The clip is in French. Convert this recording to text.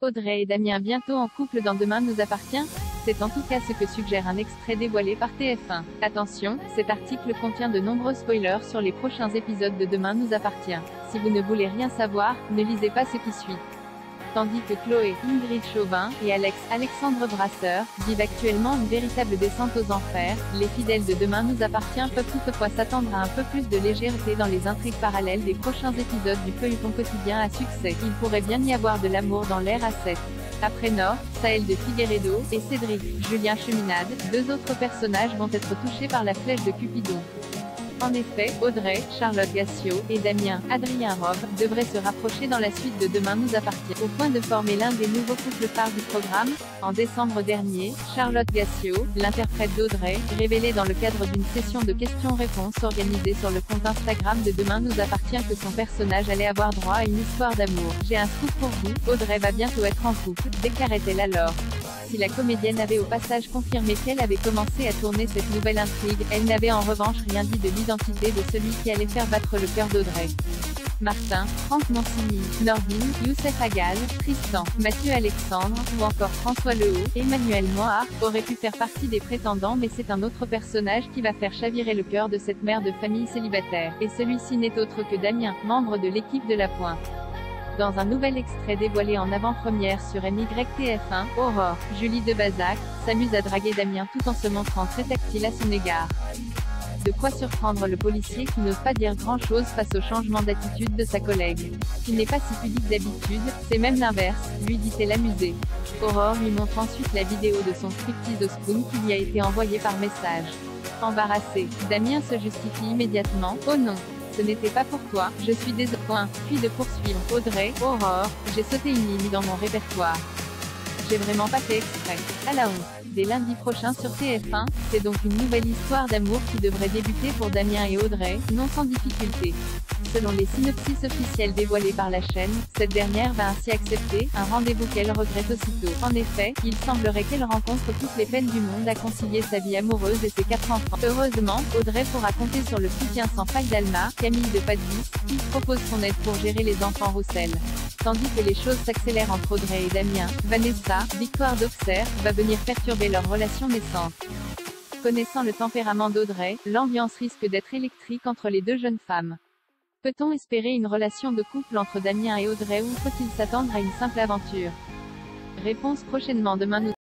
Audrey et Damien bientôt en couple dans Demain nous appartient? C'est en tout cas ce que suggère un extrait dévoilé par TF1. Attention, cet article contient de nombreux spoilers sur les prochains épisodes de Demain nous appartient. Si vous ne voulez rien savoir, ne lisez pas ce qui suit. Tandis que Chloé, Ingrid Chauvin, et Alexandre Brasseur, vivent actuellement une véritable descente aux enfers, les fidèles de Demain nous appartient peuvent toutefois s'attendre à un peu plus de légèreté dans les intrigues parallèles des prochains épisodes du feuilleton quotidien à succès. Il pourrait bien y avoir de l'amour dans l'air à 7. Après Nord, Saël de Figueiredo, et Cédric, Julien Cheminade, deux autres personnages vont être touchés par la flèche de Cupidon. En effet, Audrey, Charlotte Gassio, et Damien, Adrien Robe, devraient se rapprocher dans la suite de Demain nous appartient, au point de former l'un des nouveaux couples phares du programme. En décembre dernier, Charlotte Gassio, l'interprète d'Audrey, révélait dans le cadre d'une session de questions-réponses organisée sur le compte Instagram de Demain nous appartient que son personnage allait avoir droit à une histoire d'amour. J'ai un scoop pour vous, Audrey va bientôt être en couple, déclarait-elle alors. Si la comédienne avait au passage confirmé qu'elle avait commencé à tourner cette nouvelle intrigue, elle n'avait en revanche rien dit de l'identité de celui qui allait faire battre le cœur d'Audrey. Martin, Franck Mancini, Nordine, Youssef Agal, Tristan, Mathieu Alexandre, ou encore François Lehaut, Emmanuel Moir, auraient pu faire partie des prétendants, mais c'est un autre personnage qui va faire chavirer le cœur de cette mère de famille célibataire. Et celui-ci n'est autre que Damien, membre de l'équipe de La Pointe. Dans un nouvel extrait dévoilé en avant-première sur MYTF1, Aurore, Julie Debazac, s'amuse à draguer Damien tout en se montrant très tactile à son égard. De quoi surprendre le policier qui n'ose pas dire grand-chose face au changement d'attitude de sa collègue. Qui n'est pas si pudique d'habitude, c'est même l'inverse, lui dit-elle amusée. Aurore lui montre ensuite la vidéo de son striptease au spoon qui lui a été envoyée par message. Embarrassé, Damien se justifie immédiatement, « Oh non, ce n'était pas pour toi, je suis désolé. » Puis de poursuivre, Audrey, Aurore, j'ai sauté une ligne dans mon répertoire. J'ai vraiment pas fait exprès. À la honte. Dès lundi prochain sur TF1, c'est donc une nouvelle histoire d'amour qui devrait débuter pour Damien et Audrey, non sans difficulté. Selon les synopsis officiels dévoilés par la chaîne, cette dernière va ainsi accepter un rendez-vous qu'elle regrette aussitôt. En effet, il semblerait qu'elle rencontre toutes les peines du monde à concilier sa vie amoureuse et ses 4 enfants. Heureusement, Audrey pourra compter sur le soutien sans faille d'Alma, Camille de Padvis, qui propose son aide pour gérer les enfants Roussel. Tandis que les choses s'accélèrent entre Audrey et Damien, Vanessa, Victoire d'Auxerre, va venir perturber leur relation naissante. Connaissant le tempérament d'Audrey, l'ambiance risque d'être électrique entre les deux jeunes femmes. Peut-on espérer une relation de couple entre Damien et Audrey ou faut-il s'attendre à une simple aventure? Réponse prochainement Demain nous